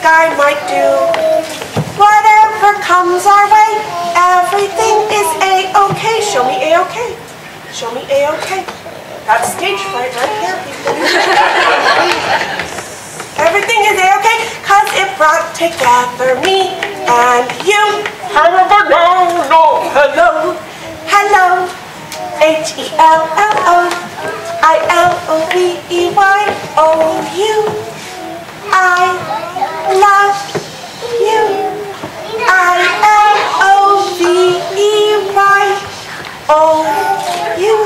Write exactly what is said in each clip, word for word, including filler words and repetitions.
sky might do. Whatever comes our way, everything is A-okay. Show me A-okay. Show me A-okay. That's stage fright right here, people. Everything is A-okay, cause it brought together me and you. Hello, no, hello, hello. H E L L O I L O V E Y O U. I love you. I L O V E Y O U.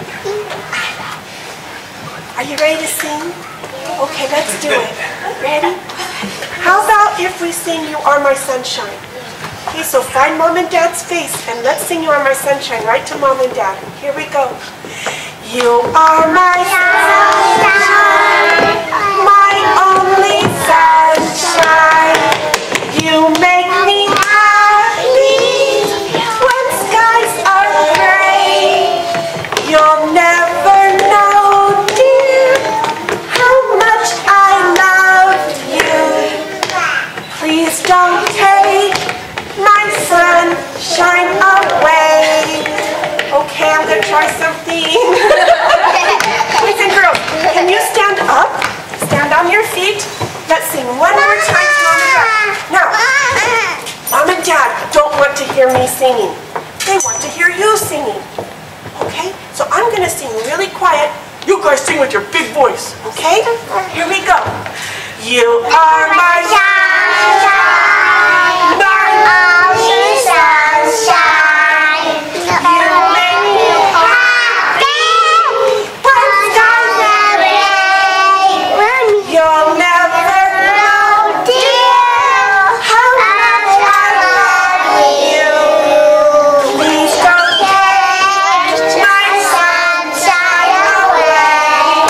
Are you ready to sing? Okay, let's do it. Ready? How about if we sing You Are My Sunshine? Okay, so find Mom and Dad's face and let's sing You Are My Sunshine right to Mom and Dad. Here we go. You are my sunshine, my only sunshine. You make me happy when skies are gray. You'll never know, dear, how much I love you. Please don't take my sunshine away. Okay, I'm gonna try something. Boys and girls, can you stand up? Stand on your feet. Let's sing one more time to Mom and Dad. Now, Mom and Dad don't want to hear me singing. They want to hear you singing. Okay? So I'm gonna sing really quiet. You guys sing with your big voice. Okay? Here we go. You are my sunshine, my only sunshine. You make me happy when skies are gray. You'll never know, dear, how much I love you. Please don't take my sunshine away.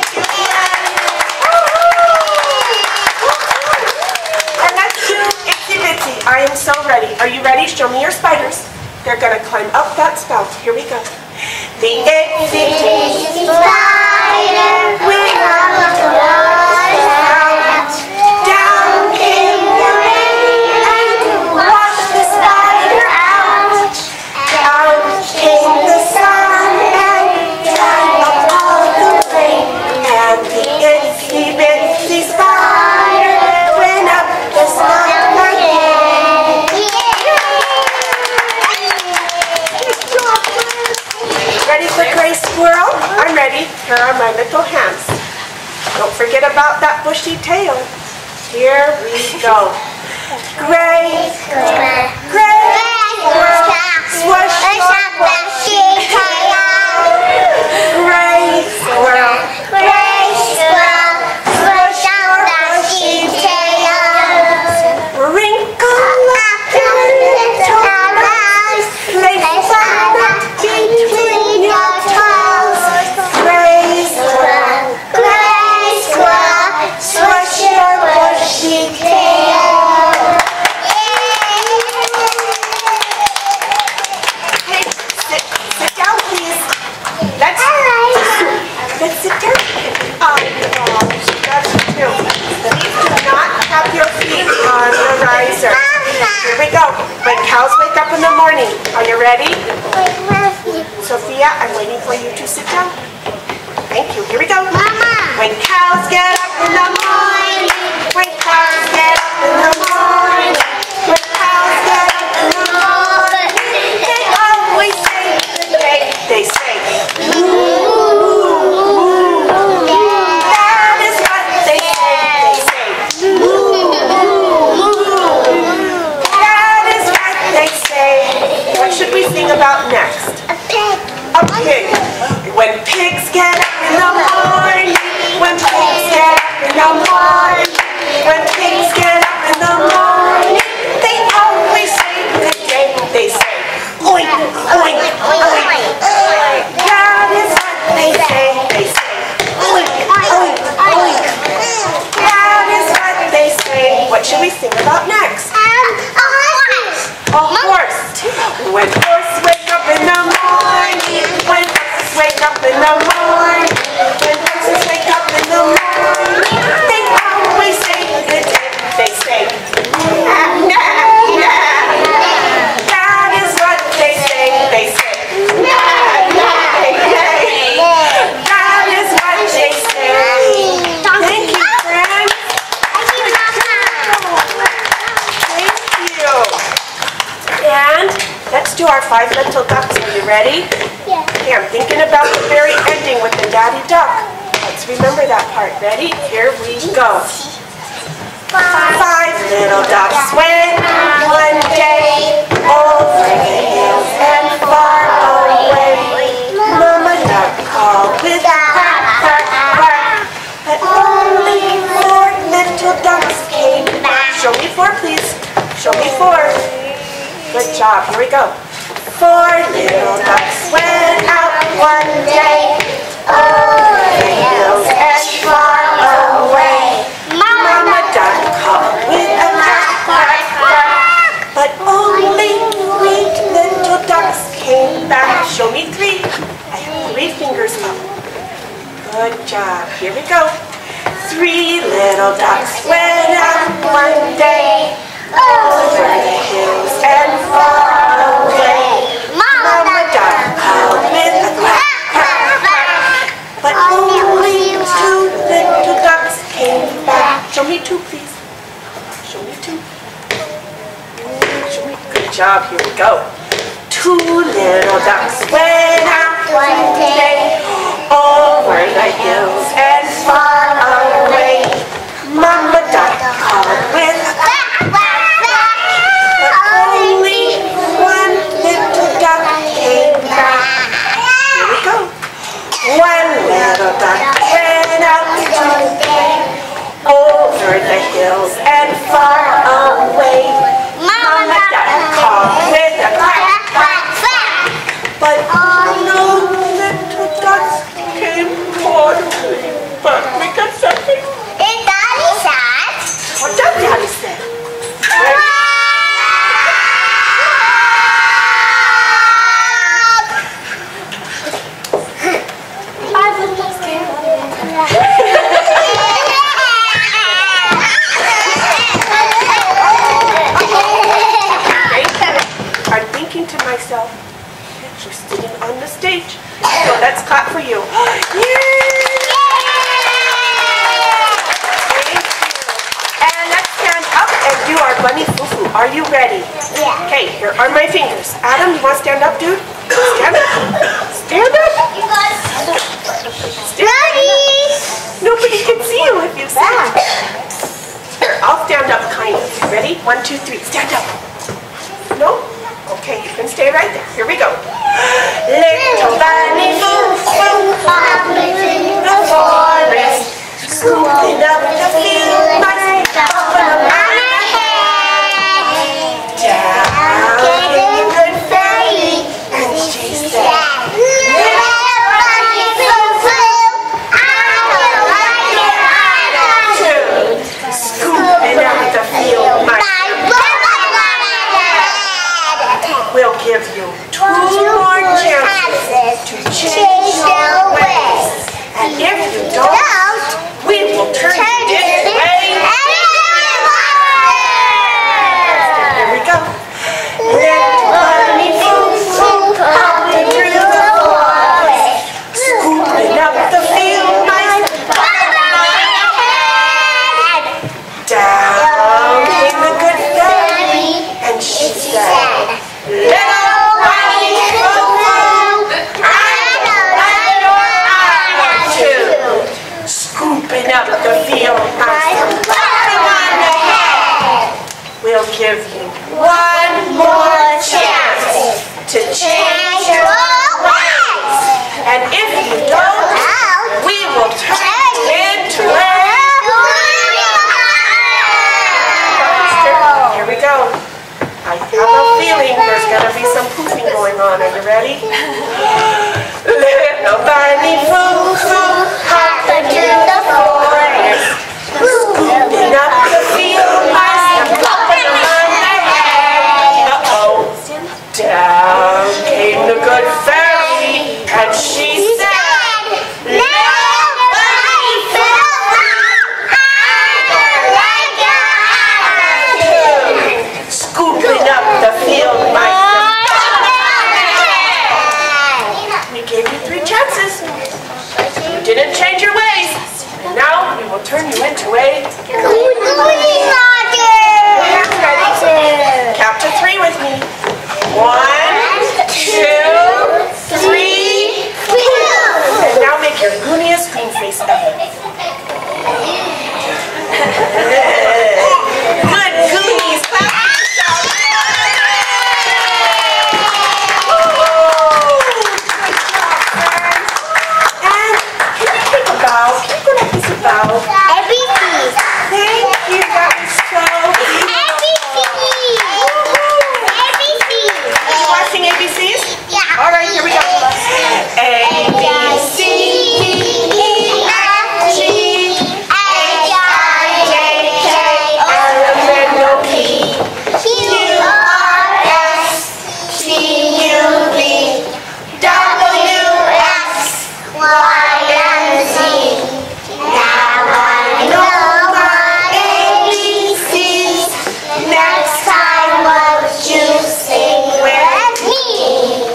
And let's do Itsy Bitsy. I am so ready. Are you ready? Show me your spiders. They're going to climb up that spout. Here we go. The itsy bitsy spider went up the spout. Down came the rain and washed the spider out. Out came the sun and dried up all the rain. And the itsy bitsy spider went up the spout again. Ready for Gray Squirrel? I'm ready. Here are my little hands. Don't forget about that bushy tail. Here we go. Gray Squirrel, Gray Squirrel, swish your bushy tail. Gray Squirrel, Gray Squirrel, swish your bushy tail. Wrinkle up your little nose, place a nut between your toes. Gray Squirrel, Gray Squirrel, swish your bushy tail. Hey, sit, sit down, please. Let's, let's sit down. Oh, oh, she does too. Please do not have your feet on the riser. Here we go. When cows wake up in the morning. Are you ready? Sophia, I'm waiting for you to sit down. Thank you. Here we go. Mama. When cows get up in the morning. When cows get up in the morning. When cows get up in the morning. They always say, they, they say, moo, moo, moo. That is what they say. They say, moo, moo, moo. That is what they say. What should we sing about next? A pig. A pig. When pigs get up in the morning, when pigs get up in the morning. five little ducks. Are you ready? Yeah. Okay, I'm thinking about the very ending with the daddy duck. Let's remember that part. Ready? Here we go. Five little ducks went one day over the hills and far away. Mama duck called with a quack, quack, quack, but only four little ducks came back. Show me four, please. Show me four. Good job. Here we go. Four little ducks went out one day over the hills and far away. Mama duck called with a quack, quack, quack, but only three little ducks came back. Show me three. I have three fingers up. Good job. Here we go. Three little ducks went out one day over the hills and far away. Mama duck called with a quack, quack, quack, but only two little ducks came back. Show me two, please. Show me two. Show me. Good job. Here we go. Two little ducks went out one day over the hills and far away. Mama duck called with a quack, quack, quack, but only one little duck came back. Here we go. One little duck went out today over the hills and far away. Mama duck called with a quack, quack, quack, but no little ducks came forward. But we got something. Is Daddy sad? What does Daddy say? I'm thinking to myself, you're sitting on the stage. So let's clap for you. Yay! And let's stand up and do our bunny foo-foo. Are you ready? Yeah. Okay, here are my fingers. Adam, you want to stand up, dude? Stand up. Stand up. Stand up. Nobody can see you if you stand. Here, I'll stand up kind of. Ready? One, two, three. Stand up. No? Okay, you can stay right there. Here we go. Little bunny foo-foo, hopping through the forest, scooping up the field mice, open up my head. Down came the good fairy, and she said, little bunny foo-foo, I don't like your attitude, scooping up the field mice. We'll give you two more chances to change your ways. And if you don't, we will turn you this way. Here we go. Little bunny foo-foo, hopping through the forest, scooping up the field mice, down came the good fairy, and she said, little bunny foo-foo, I don't like your attitude, scooping up the field mice and putting on the head. We'll give you one more chance to change your ways, and if you don't, we will turn you into a monster. Here we go. I have a feeling there's going to be some pooping going on. Are you ready? Little bunny foo-foo, hopping through the forest, scooping up the field mice and popping them on their head. Uh-oh. Down came the good fairy, and she said, little bunny foo-foo, I don't like your attitude, scooping up the field mice and popping them on their head. We gave you three chances. You didn't change your ways. And now we will turn you into a Ready? Count to three with me. One, two, three, and now make your gooniest green face ever. Good goonies. And can you take a bow? Can you go like this a bow? A B C. Thank you. That was so beautiful. A B C. A B C. You want to sing A B Cs? Yeah. All right, here we go. A, B, C, D, E, F, G, H, I, J, K, L, M, N, O, P, Q, R, S, T, U, V, W, X, Y, and Z. Now I know my A B Cs. Next time, won't you sing with me?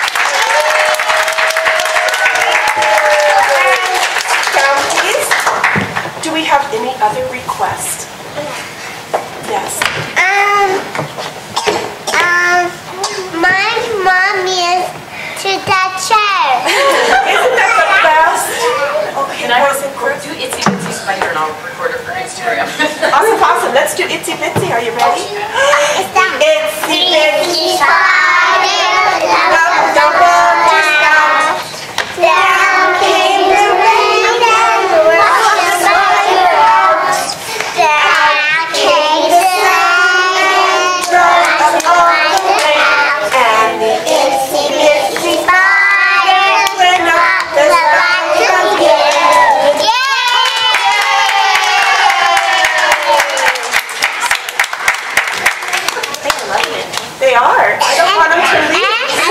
Down, please. Do we have any other requests? Yes. Um, um, my mom is to that chair. Isn't that the best? Okay, Can I boys and girls. do Itsy Bitsy Spider and I'll record it for Instagram? Awesome, awesome. Let's do Itsy Bitsy. Are you ready? Itsy Bitsy spider, up, double, scout. Down came the rain and washed the spider out. Down came the sun and drove up all the rain. And the Itsy Bitsy spider went up the spider again. They are. I don't want them to leave.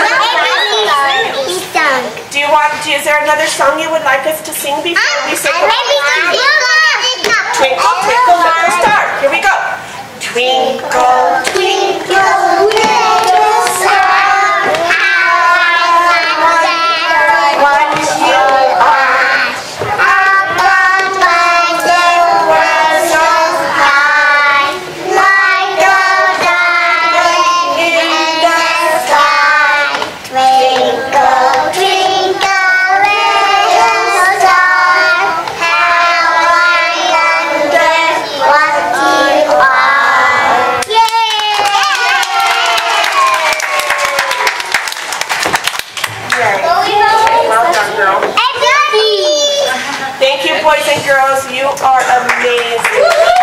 Do you want, is there another song you would like us to sing before we say goodbye? Twinkle, twinkle, little star. Here we go. Twinkle, twinkle, little star, how I wonder what you are. Up above the world so high, like a diamond in the sky. Twinkle, twinkle, little star, how I wonder what you are. Yay! Well done, girl. Thank you, boys and girls. You are amazing.